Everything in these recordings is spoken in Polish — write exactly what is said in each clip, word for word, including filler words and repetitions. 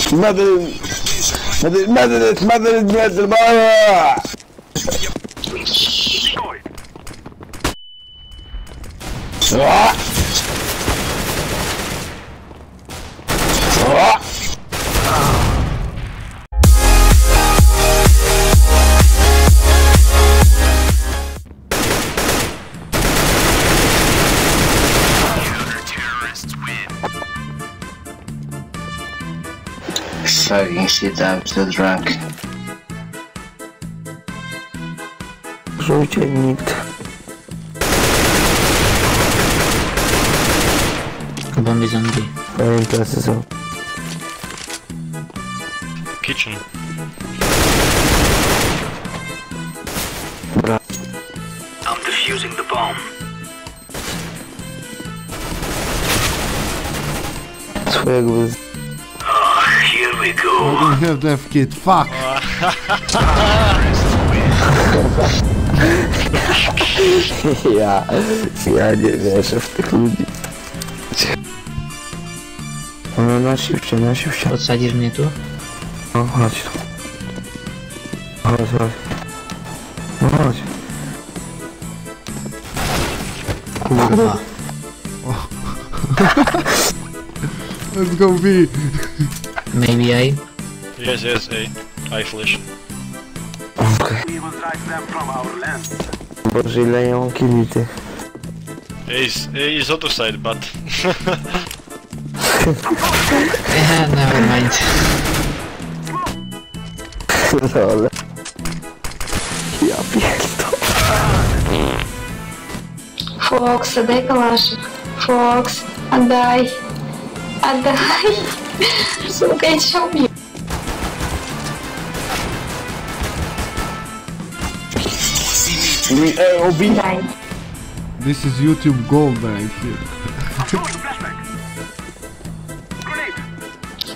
Mother, mother, mother, mother, mother, mother. Ah. Ah. Fucking shit, I'm so drunk. Żółcie nikt. Bomby zombie. Moje imprezy są. Kitchen. Bra. I'm defusing the bomb. Swojego bez... Here we go. I don't have death kit, fuck! ja... Ja nie wierzę w tych ludzi. No, nosił się, nosił się. Podsadzisz mnie tu? No, chodź tu. Chodź, chodź. No, chodź. Kurwa. Let's go B! Maybe I? Yes, yes, A. I flash. Okej. We will drive them from our land. Boże, ile ją killi ty. A is, A is other side, but... Yeah, never mind. Lol. Ja pierdolę. Fox, отдай калашик. Fox, отдай. Отдай. Сука, я тебя убью. Дай. This is YouTube gold right here.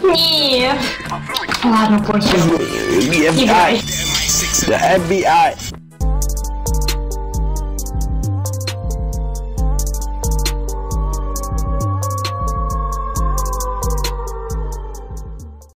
Нет. Ладно, похер. The F B I. The F B I.